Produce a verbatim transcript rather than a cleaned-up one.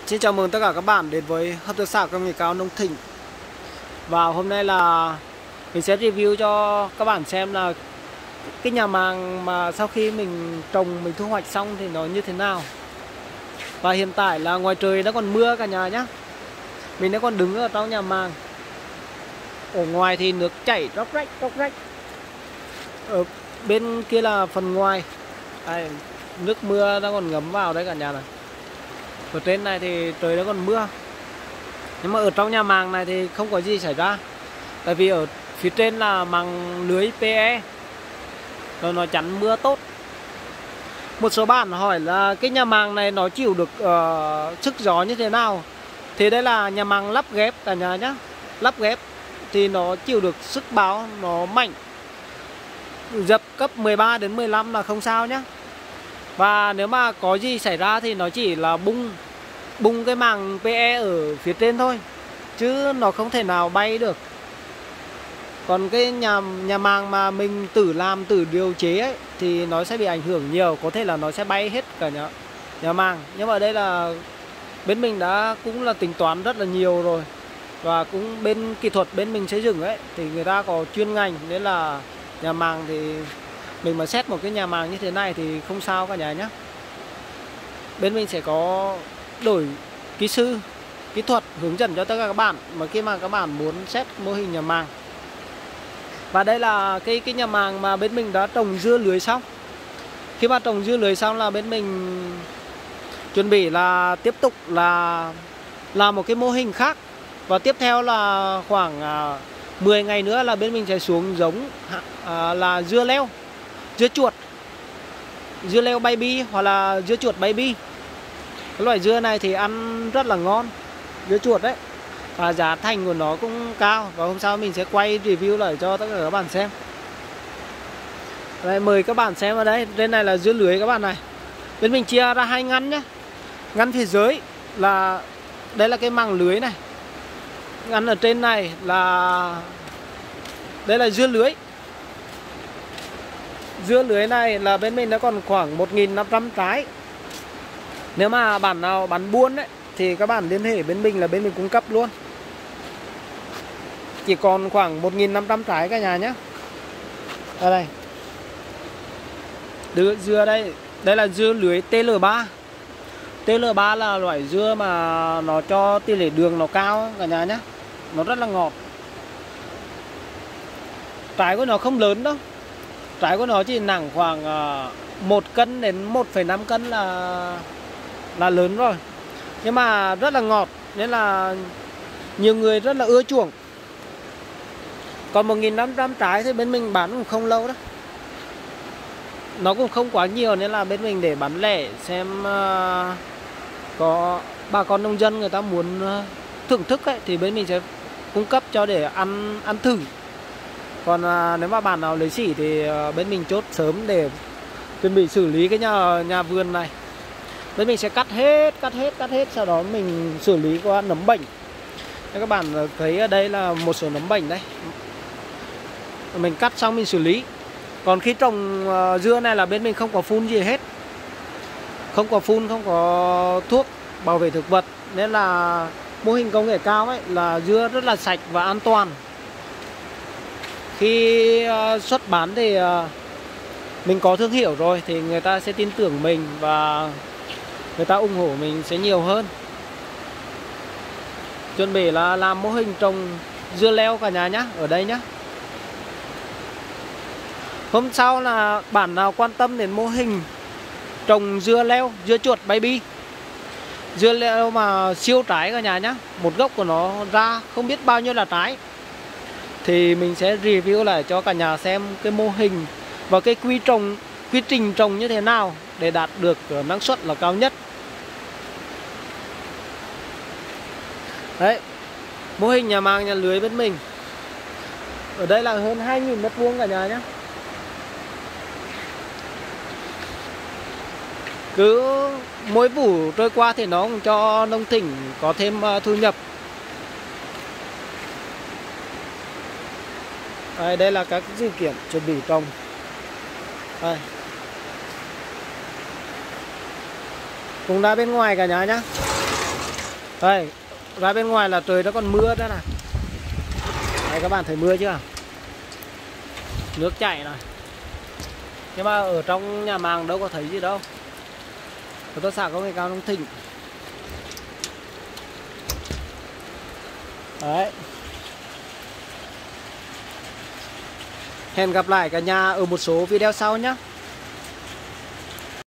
Xin chào mừng tất cả các bạn đến với Hợp tác xã Công nghệ cao Nông Thịnh. Và hôm nay là mình sẽ review cho các bạn xem là cái nhà màng mà sau khi mình trồng, mình thu hoạch xong thì nó như thế nào. Và hiện tại là ngoài trời nó còn mưa cả nhà nhá. Mình đã còn đứng ở trong nhà màng. Ở ngoài thì nước chảy róc rách róc rách. Ở bên kia là phần ngoài. Đây, nước mưa nó còn ngấm vào đấy cả nhà này. Ở trên này thì trời nó còn mưa. Nhưng mà ở trong nhà màng này thì không có gì xảy ra. Tại vì ở phía trên là màng lưới pê e, rồi nó chắn mưa tốt. Một số bạn hỏi là cái nhà màng này nó chịu được uh, sức gió như thế nào. Thì đây là nhà màng lắp ghép cả nhà nhé. Lắp ghép thì nó chịu được sức bão, nó mạnh. Dập cấp mười ba đến mười lăm là không sao nhé. Và nếu mà có gì xảy ra thì nó chỉ là bung bung cái màng pê e ở phía trên thôi, chứ nó không thể nào bay được. Còn cái nhà nhà màng mà mình tự làm, tự điều chế ấy, thì nó sẽ bị ảnh hưởng nhiều. Có thể là nó sẽ bay hết cả nhà, nhà màng. Nhưng mà đây là bên mình đã cũng là tính toán rất là nhiều rồi. Và cũng bên kỹ thuật bên mình xây dựng ấy thì người ta có chuyên ngành, nên là nhà màng thì mình mà xét một cái nhà màng như thế này thì không sao cả nhà nhé. Bên mình sẽ có đổi kỹ sư, kỹ thuật hướng dẫn cho tất cả các bạn mà khi mà các bạn muốn xét mô hình nhà màng. Và đây là cái cái nhà màng mà bên mình đã trồng dưa lưới xong. Khi mà trồng dưa lưới xong là bên mình chuẩn bị là tiếp tục là làm một cái mô hình khác. Và tiếp theo là khoảng mười ngày nữa là bên mình sẽ xuống giống là dưa leo, dưa chuột, dưa leo baby hoặc là dưa chuột baby. Cái loại dưa này thì ăn rất là ngon, dưa chuột đấy. Và giá thành của nó cũng cao. Và hôm sau mình sẽ quay review lại cho tất cả các bạn xem. Đây, mời các bạn xem ở đây. Trên này là dưa lưới các bạn này. Bên mình chia ra hai ngăn nhé. Ngăn phía dưới là đây là cái màng lưới này. Ngăn ở trên này là đây là dưa lưới. Dưa lưới này là bên mình nó còn khoảng một nghìn năm trăm trái. Nếu mà bạn nào bán buôn ấy thì các bạn liên hệ bên mình là bên mình cung cấp luôn. Chỉ còn khoảng một nghìn năm trăm trái cả nhà nhé. Ở đây. Dưa, dưa đây, đây là dưa lưới tê lờ ba. tê lờ ba là loại dưa mà nó cho tỷ lệ đường nó cao cả nhà nhé. Nó rất là ngọt. Trái của nó không lớn đâu. Trái của nó chỉ nặng khoảng một cân đến một phẩy năm cân là là lớn rồi. Nhưng mà rất là ngọt, nên là nhiều người rất là ưa chuộng. Còn một nghìn năm trăm trái thì bên mình bán cũng không lâu đó. Nó cũng không quá nhiều, nên là bên mình để bán lẻ xem uh, có bà con nông dân người ta muốn uh, thưởng thức ấy, thì bên mình sẽ cung cấp cho để ăn ăn thử. Còn uh, nếu mà bạn nào lấy sỉ thì uh, bên mình chốt sớm để chuẩn bị xử lý cái nhà nhà vườn này. Bên mình sẽ cắt hết, cắt hết, cắt hết, sau đó mình xử lý qua nấm bệnh. Các bạn thấy ở đây là một số nấm bệnh đây. Mình cắt xong mình xử lý. Còn khi trồng dưa này là bên mình không có phun gì hết. Không có phun, không có thuốc bảo vệ thực vật. Nên là mô hình công nghệ cao ấy là dưa rất là sạch và an toàn. Khi xuất bán thì mình có thương hiệu rồi thì người ta sẽ tin tưởng mình và người ta ủng hộ mình sẽ nhiều hơn. Chuẩn bị là làm mô hình trồng dưa leo cả nhà nhé, ở đây nhé. Hôm sau là bạn nào quan tâm đến mô hình trồng dưa leo, dưa chuột baby, dưa leo mà siêu trái cả nhà nhé, một gốc của nó ra không biết bao nhiêu là trái, thì mình sẽ review lại cho cả nhà xem cái mô hình và cái quy trồng, quy trình trồng như thế nào để đạt được năng suất là cao nhất. Đấy, mô hình nhà màng nhà lưới bên mình. Ở đây là hơn hai nghìn mét vuông cả nhà nhé. Cứ mỗi vụ trôi qua thì nó cũng cho Nông Thịnh có thêm thu nhập. Đây, đây là các dữ kiện chuẩn bị trồng. Đây. Cùng ra bên ngoài cả nhà nhé. Đây, ra bên ngoài là trời nó còn mưa nữa này. Đây các bạn thấy mưa chưa? Nước chảy này. Nhưng mà ở trong nhà màng đâu có thấy gì đâu. Hợp tác xã công nghệ cao Đông Thịnh. Đấy. Hẹn gặp lại cả nhà ở một số video sau nhé.